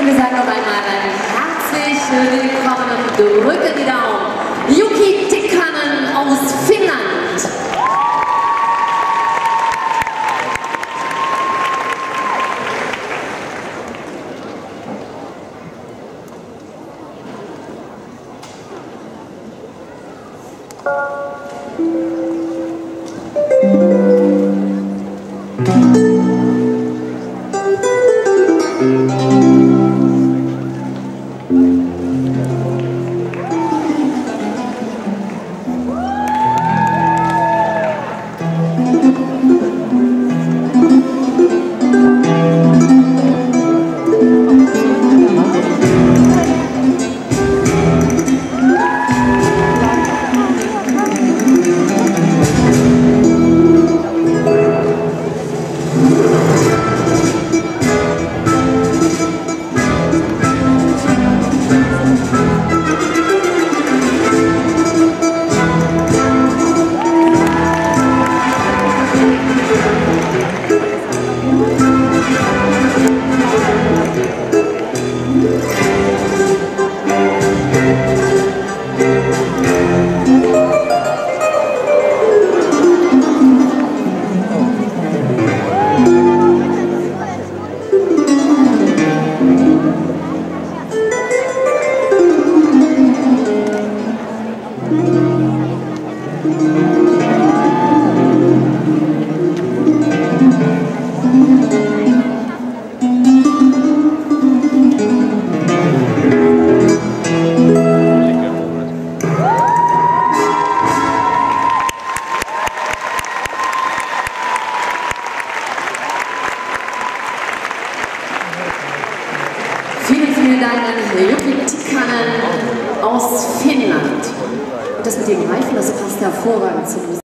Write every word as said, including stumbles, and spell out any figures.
Und wir sagen noch einmal ein herzlich willkommen und drücken die Daumen. Jukki Tikkanen aus Finnland. Vielen, vielen Dank an Jukki Tikkanen aus Finnland. Und das mit dem Reifen, das passt hervorragend zum